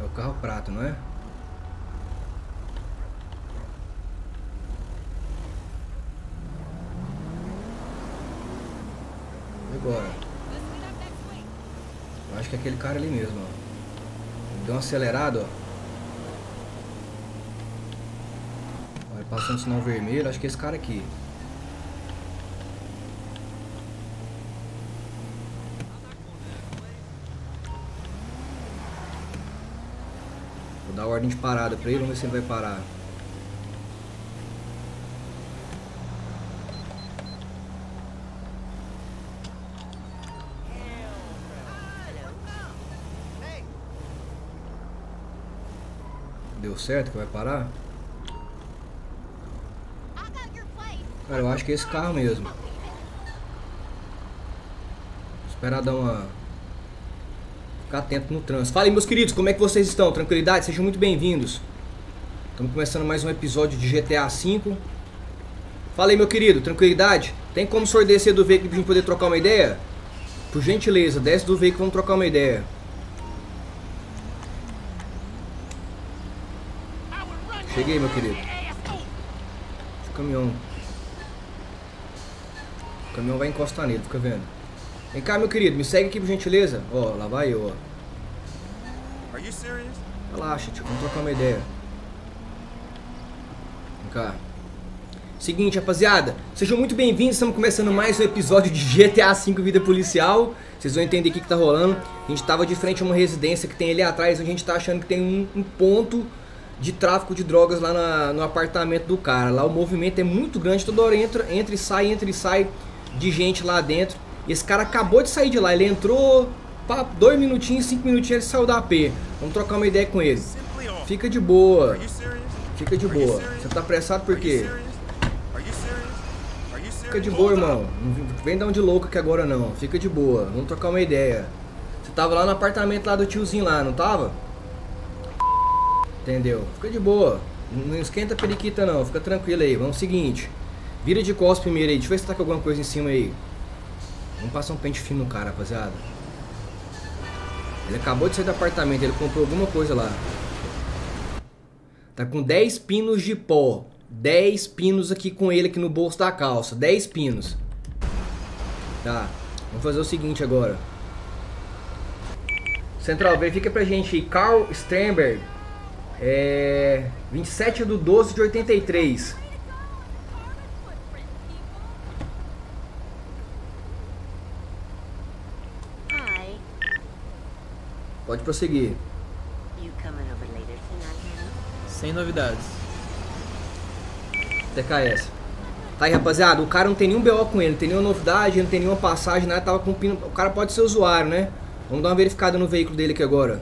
É o carro prata, não é? E agora? Eu acho que é aquele cara ali mesmo, ó. Deu uma acelerada, ó. Olha, passando sinal vermelho, acho que é esse cara aqui. Vou dar ordem de parada pra ele, vamos ver se ele vai parar. Deu certo que vai parar? Cara, eu acho que é esse carro mesmo. Esperar dar uma... Ficar atento no trânsito. Fala aí, meus queridos, como é que vocês estão? Tranquilidade? Sejam muito bem-vindos. Estamos começando mais um episódio de GTA V. Fala aí, meu querido, tranquilidade? Tem como o senhor descer do veículo pra gente poder trocar uma ideia? Por gentileza, desce do veículo, vamos trocar uma ideia. Cheguei, meu querido. Esse caminhão. O caminhão vai encostar nele, fica vendo. Vem cá, meu querido, me segue aqui por gentileza. Ó, lá vai eu, ó. Relaxa, tio, vamos trocar uma ideia. Vem cá. Seguinte, rapaziada, sejam muito bem-vindos. Estamos começando mais um episódio de GTA V Vida Policial. Vocês vão entender o que tá rolando. A gente tava de frente a uma residência que tem ali atrás. A gente tá achando que tem um ponto de tráfico de drogas lá no apartamento do cara. Lá o movimento é muito grande, toda hora entra e sai de gente lá dentro. E esse cara acabou de sair de lá, ele entrou, pá, 2 minutinhos, 5 minutinhos, ele saiu da AP. Vamos trocar uma ideia com ele. Fica de boa. Fica de boa. Você tá apressado por quê? Fica de boa, irmão. Não vem dar um de louco aqui agora não. Fica de boa. Vamos trocar uma ideia. Você tava lá no apartamento lá do tiozinho lá, não tava? Entendeu? Fica de boa. Não esquenta a periquita não. Fica tranquilo aí. Vamos ao seguinte. Vira de costas primeiro aí. Deixa eu ver se tá com alguma coisa em cima aí. Vamos passar um pente fino no cara, rapaziada. Ele acabou de sair do apartamento. Ele comprou alguma coisa lá. Tá com 10 pinos de pó. 10 pinos aqui com ele aqui no bolso da calça. 10 pinos. Tá. Vamos fazer o seguinte agora. Central, verifica pra gente aí. Carl Sternberg. 27/12/83. Pode prosseguir. Sem novidades. TKS. Tá aí, rapaziada. O cara não tem nenhum BO com ele, não tem nenhuma novidade, não tem nenhuma passagem, nada. Tava com pino. O cara pode ser usuário, né? Vamos dar uma verificada no veículo dele aqui agora.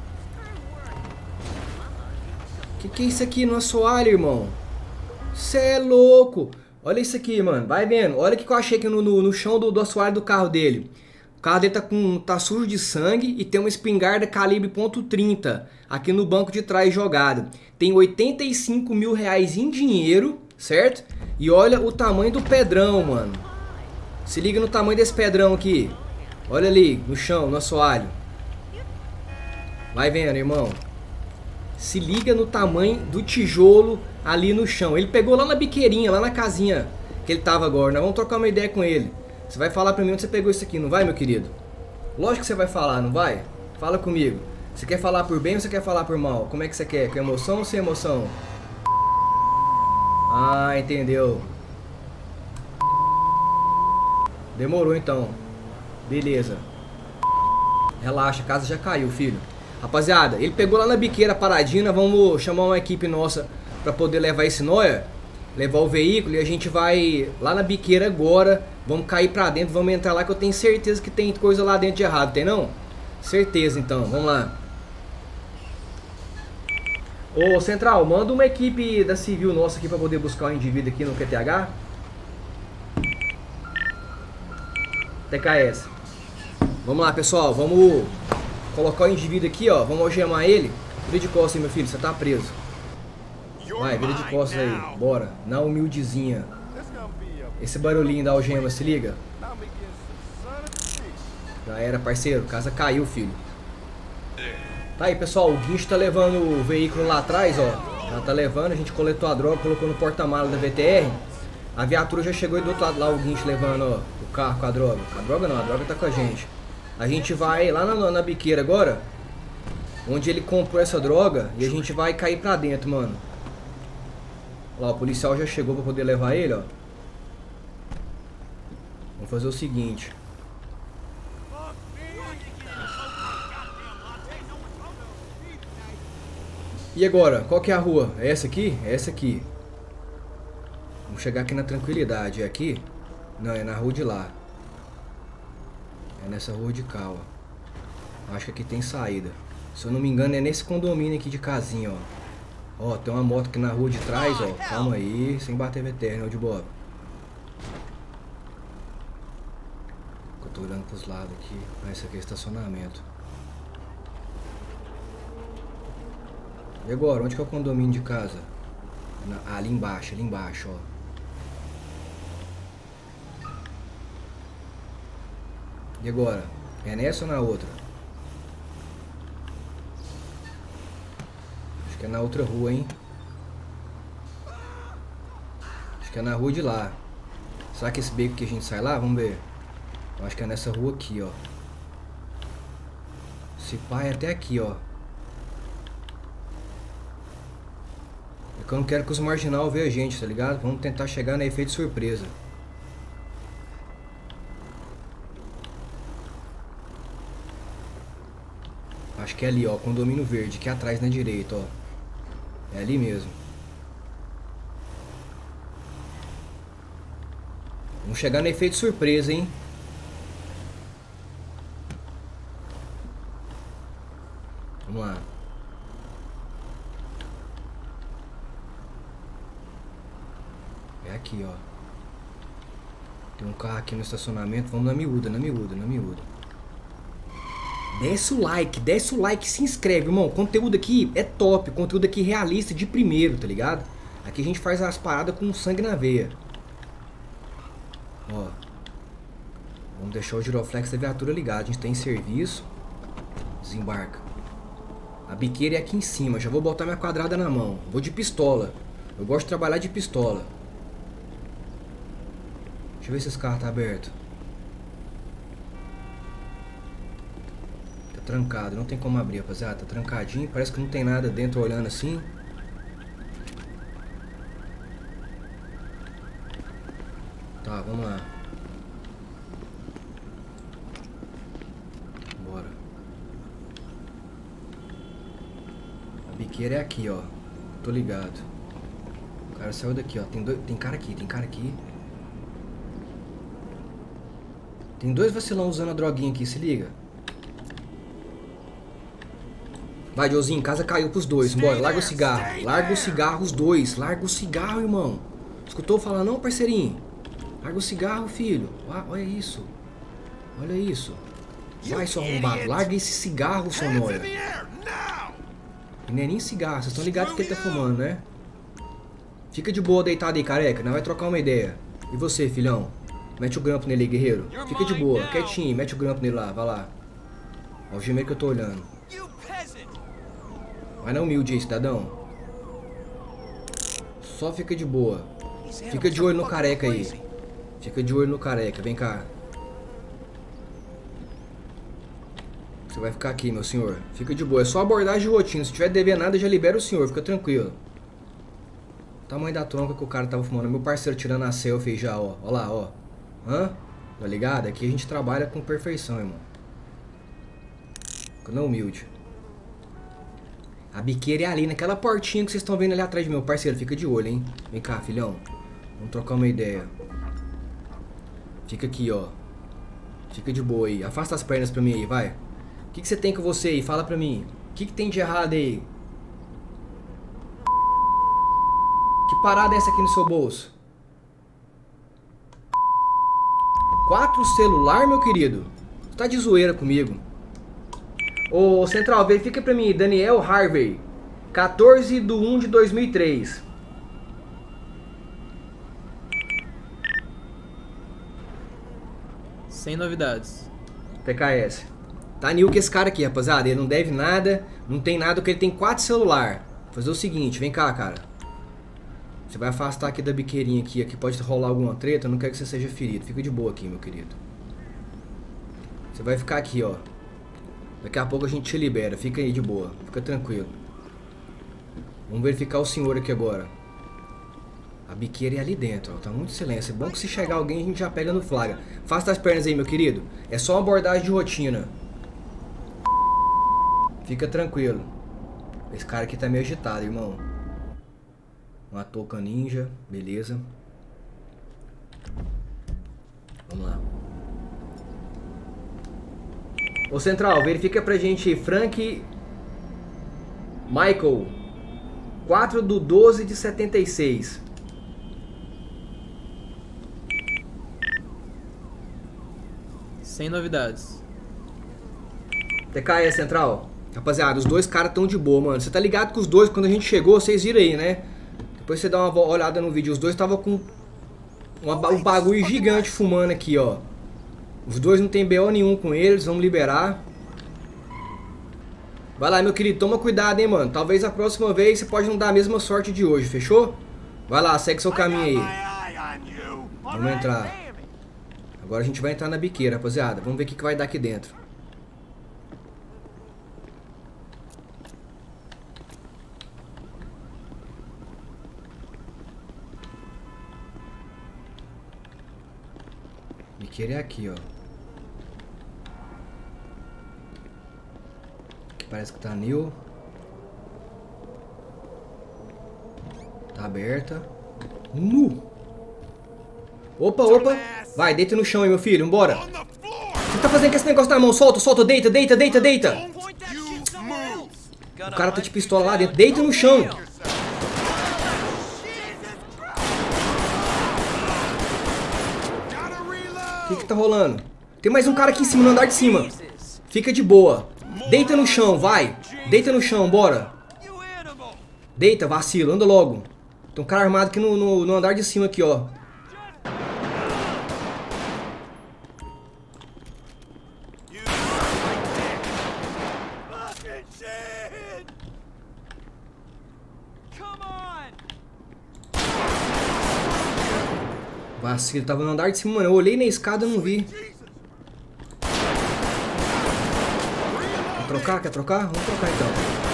Que é isso aqui no assoalho, irmão? Cê é louco. Olha isso aqui, mano. Vai vendo. Olha o que eu achei aqui no chão do assoalho do carro dele. O carro dele tá sujo de sangue e tem uma espingarda calibre .30 aqui no banco de trás jogada. Tem 85 mil reais em dinheiro, certo? E olha o tamanho do pedrão, mano. Se liga no tamanho desse pedrão aqui. Olha ali, no chão, no assoalho. Vai vendo, irmão. Se liga no tamanho do tijolo ali no chão. Ele pegou lá na biqueirinha, lá na casinha que ele tava agora. Nós vamos trocar uma ideia com ele. Você vai falar pra mim onde você pegou isso aqui, não vai, meu querido? Lógico que você vai falar, não vai? Fala comigo. Você quer falar por bem ou você quer falar por mal? Como é que você quer? Com emoção ou sem emoção? Ah, entendeu. Demorou então. Beleza. Relaxa, a casa já caiu, filho. Rapaziada, ele pegou lá na biqueira paradinha. Vamos chamar uma equipe nossa pra poder levar esse nóia, levar o veículo, e a gente vai lá na biqueira agora. Vamos cair pra dentro, vamos entrar lá que eu tenho certeza que tem coisa lá dentro de errado, tem não? Certeza então, vamos lá. Ô Central, manda uma equipe da Civil nossa aqui pra poder buscar o indivíduo aqui no QTH. TKS. Vamos lá, pessoal, vamos colocar o indivíduo aqui, ó. Vamos algemar ele. Vira de costas aí, meu filho, você tá preso. Vai, vira de costas aí, bora. Na humildezinha. Esse barulhinho da algema, se liga. Já era, parceiro, casa caiu, filho. Tá aí, pessoal, o guincho tá levando o veículo lá atrás, ó. Já tá levando, a gente coletou a droga, colocou no porta-malas da VTR. A viatura já chegou e do outro lado lá o guincho levando, ó, o carro com a droga. A droga não, a droga tá com a gente. A gente vai lá na biqueira agora, onde ele comprou essa droga, e a gente vai cair pra dentro, mano. Lá, o policial já chegou pra poder levar ele, ó. Vamos fazer o seguinte. E agora? Qual que é a rua? É essa aqui? É essa aqui. Vamos chegar aqui na tranquilidade. É aqui? Não, é na rua de lá. É nessa rua de cá, ó. Acho que aqui tem saída. Se eu não me engano é nesse condomínio aqui de casinha, ó. Ó, tem uma moto aqui na rua de trás, ó. Calma aí, sem bater VTR, não, de boa. Eu tô olhando pros lados aqui. Ah, esse aqui é estacionamento. E agora, onde que é o condomínio de casa? Ah, ali embaixo, ó. E agora? É nessa ou na outra? Acho que é na outra rua, hein? Acho que é na rua de lá. Será que esse beco que a gente sai lá? Vamos ver. Eu acho que é nessa rua aqui, ó. Esse pai é até aqui, ó. É que eu não quero que os marginal vejam a gente, tá ligado? Vamos tentar chegar no efeito surpresa. Acho que é ali, ó, condomínio verde, que é atrás na direita, ó. É ali mesmo. Vamos chegar no efeito surpresa, hein? Vamos lá. É aqui, ó. Tem um carro aqui no estacionamento. Vamos na miúda, na miúda, na miúda. Desce o like, se inscreve, irmão. O conteúdo aqui é top, conteúdo aqui realista de primeiro, tá ligado? Aqui a gente faz as paradas com sangue na veia. Ó. Vamos deixar o giroflex da viatura ligado. A gente tem serviço. Desembarca. A biqueira é aqui em cima. Já vou botar minha quadrada na mão. Vou de pistola. Eu gosto de trabalhar de pistola. Deixa eu ver se esse carro tá aberto. Trancado, não tem como abrir, rapaziada. Tá trancadinho, parece que não tem nada dentro olhando assim. Tá, vamos lá. Bora. A biqueira é aqui, ó. Tô ligado. O cara saiu daqui, ó. Tem cara aqui, tem cara aqui. Tem dois vacilão usando a droguinha aqui, se liga. Vai, Josinho, casa caiu pros dois. Bora, larga o cigarro. Larga o cigarro, os dois. Larga o cigarro, irmão. Escutou falar não, parceirinho? Larga o cigarro, filho. Olha isso. Olha isso. Vai, seu arrombado. Larga esse cigarro, sonora. E não é nem cigarro. Vocês estão ligados que ele tá fumando, né? Fica de boa deitado aí, careca. Nós vai trocar uma ideia. E você, filhão? Mete o grampo nele aí, guerreiro. Fica de boa, quietinho. Mete o grampo nele lá, vai lá. Ó o gemeiro que eu tô olhando. Vai na humilde aí, cidadão. Só fica de boa. Fica de olho no careca aí. Fica de olho no careca, vem cá. Você vai ficar aqui, meu senhor. Fica de boa, é só abordagem de rotina. Se tiver devendo nada, já libera o senhor, fica tranquilo. Tamanho da tronca que o cara tava fumando. Meu parceiro tirando a selfie já, ó. Ó lá, ó. Hã? Tá ligado? Aqui a gente trabalha com perfeição, irmão. Fica na humilde. A biqueira é ali, naquela portinha que vocês estão vendo ali atrás de meu parceiro. Fica de olho, hein? Vem cá, filhão. Vamos trocar uma ideia. Fica aqui, ó. Fica de boa aí. Afasta as pernas pra mim aí, vai. O que você tem com você aí? Fala pra mim. O que tem de errado aí? Que parada é essa aqui no seu bolso? 4 celular, meu querido? Você tá de zoeira comigo. Ô, Central, verifica pra mim, Daniel Harvey, 14/1/2003. Sem novidades. PKS. Tá new com esse cara aqui, rapaziada. Ele não deve nada, não tem nada, porque ele tem 4 celulares. Vou fazer o seguinte, vem cá, cara. Você vai afastar aqui da biqueirinha aqui. Aqui pode rolar alguma treta, eu não quero que você seja ferido. Fica de boa aqui, meu querido. Você vai ficar aqui, ó. Daqui a pouco a gente te libera. Fica aí de boa, fica tranquilo. Vamos verificar o senhor aqui agora. A biqueira é ali dentro, ó. Tá muito silêncio. É bom que se chegar alguém a gente já pega no flagra. Afasta as pernas aí, meu querido. É só uma abordagem de rotina. Fica tranquilo. Esse cara aqui tá meio agitado, irmão. Uma touca ninja, beleza. Vamos lá. Ô Central, verifica pra gente Frank Michael 4/12/76. Sem novidades. TK, Central. Rapaziada, os dois caras tão de boa, mano. Você tá ligado que os dois, quando a gente chegou, vocês viram aí, né? Depois você dá uma olhada no vídeo. Os dois estavam com um bagulho gigante fumando aqui, ó. Os dois não tem BO nenhum com eles. Vamos liberar. Vai lá, meu querido. Toma cuidado, hein, mano. Talvez a próxima vez você pode não dar a mesma sorte de hoje, fechou? Vai lá, segue seu caminho aí. Vamos entrar. Agora a gente vai entrar na biqueira, rapaziada. Vamos ver o que vai dar aqui dentro. Biqueira é aqui, ó. Aqui parece que tá new. Tá aberta. Opa, opa. Vai, deita no chão aí, meu filho. Vambora. O que tá fazendo com esse negócio na mão? Solta, solta. Deita, deita, deita, deita. O cara tá de pistola lá dentro. Deita no chão. O que tá rolando? Tem mais um cara aqui em cima, no andar de cima. Fica de boa. Deita no chão, vai. Deita no chão, bora. Deita, vacilo, anda logo. Tem um cara armado aqui no andar de cima aqui, ó. Vacilo, tava no andar de cima, mano. Eu olhei na escada e não vi. Quer trocar? Quer trocar? Vamos trocar então.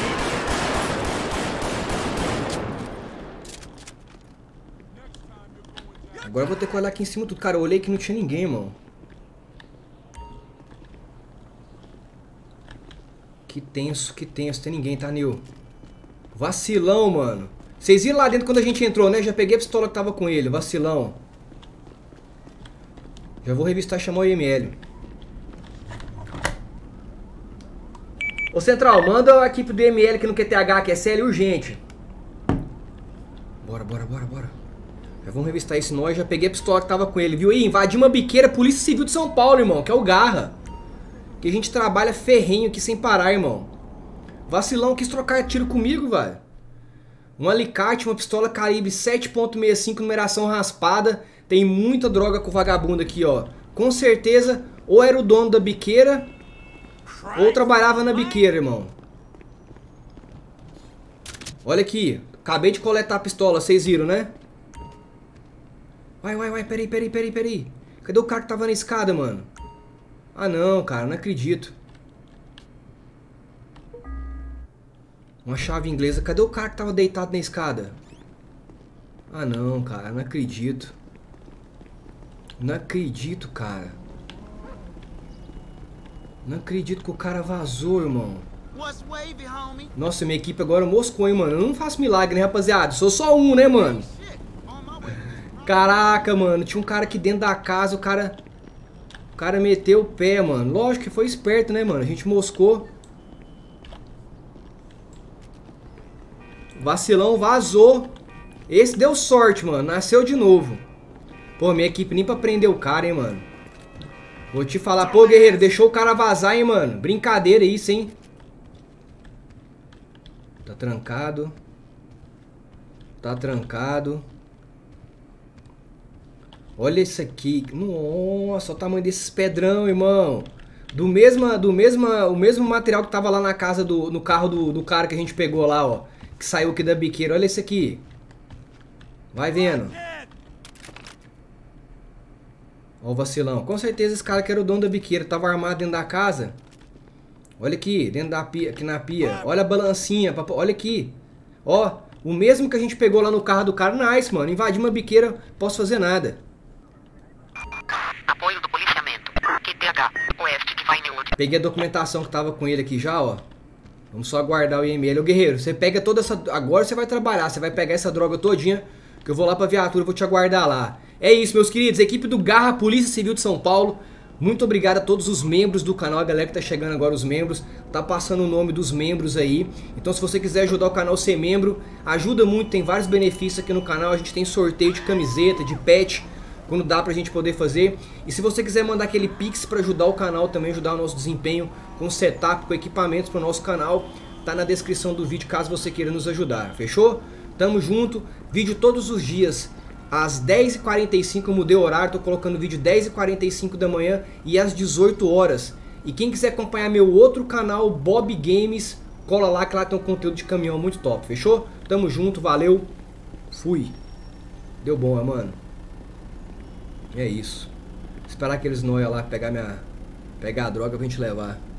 Agora eu vou ter que olhar aqui em cima tudo. Cara, eu olhei que não tinha ninguém, mano. Que tenso, tem ninguém, tá, Nil? Vacilão, mano. Vocês viram lá dentro quando a gente entrou, né? Já peguei a pistola que tava com ele, vacilão. Já vou revistar e chamar o IML. Ô Central, manda a equipe do IML aqui no QTH, que é sério, urgente. Bora, bora, bora, bora. Já vamos revistar esse nós. Já peguei a pistola que tava com ele, viu? Aí, invadi uma biqueira, Polícia Civil de São Paulo, irmão, que é o Garra. Que a gente trabalha ferrenho aqui sem parar, irmão. Vacilão, quis trocar tiro comigo, velho. Um alicate, uma pistola calibre 7.65, numeração raspada. Tem muita droga com o vagabundo aqui, ó. Com certeza, ou era o dono da biqueira, ou trabalhava na biqueira, irmão. Olha aqui. Acabei de coletar a pistola, vocês viram, né? Vai, vai, vai, peraí. Cadê o cara que tava na escada, mano? Ah, não, cara, não acredito. Uma chave inglesa. Cadê o cara que tava deitado na escada? Ah, não, cara, não acredito. Não acredito, cara. Não acredito que o cara vazou, irmão. Nossa, minha equipe agora moscou, hein, mano. Eu não faço milagre, né, rapaziada? Sou só um, né, mano? Caraca, mano. Tinha um cara aqui dentro da casa, o cara meteu o pé, mano. Lógico que foi esperto, né, mano? A gente moscou. Vacilão, vazou. Esse deu sorte, mano. Nasceu de novo. Pô, minha equipe nem pra prender o cara, hein, mano. Vou te falar, pô, guerreiro, deixou o cara vazar, hein, mano. Brincadeira isso, hein. Tá trancado. Tá trancado. Olha isso aqui. Nossa, olha o tamanho desses pedrão, irmão. o mesmo material que tava lá na casa no carro do cara que a gente pegou lá, ó. Que saiu aqui da biqueira. Olha esse aqui. Vai vendo. Ó o vacilão. Com certeza esse cara que era o dono da biqueira. Tava armado dentro da casa. Olha aqui, dentro da pia, aqui na pia. Olha a balancinha, olha aqui. Ó, o mesmo que a gente pegou lá no carro do cara. Nice, mano. Invadi uma biqueira, posso fazer nada. Apoio do policiamento. QTH, oeste de Vinewood. Peguei a documentação que tava com ele aqui já, ó. Vamos só aguardar o e-mail. Ô, guerreiro, você pega toda essa... Agora você vai trabalhar, você vai pegar essa droga todinha, que eu vou lá pra viatura, vou te aguardar lá. É isso, meus queridos. Equipe do Garra, Polícia Civil de São Paulo. Muito obrigado a todos os membros do canal, a galera que tá chegando agora, os membros. Tá passando o nome dos membros aí. Então se você quiser ajudar o canal a ser membro, ajuda muito, tem vários benefícios aqui no canal. A gente tem sorteio de camiseta, de pet, quando dá pra gente poder fazer. E se você quiser mandar aquele pix pra ajudar o canal também, ajudar o nosso desempenho com setup, com equipamentos pro nosso canal, tá na descrição do vídeo caso você queira nos ajudar, fechou? Tamo junto, vídeo todos os dias. Às 10h45 eu mudei o horário, tô colocando vídeo 10h45 da manhã e às 18 horas. E quem quiser acompanhar meu outro canal, Bob Games, cola lá que lá tem um conteúdo de caminhão muito top, fechou? Tamo junto, valeu, fui. Deu bom, né, mano? É isso. Esperar aqueles noia lá pegar a droga pra gente levar.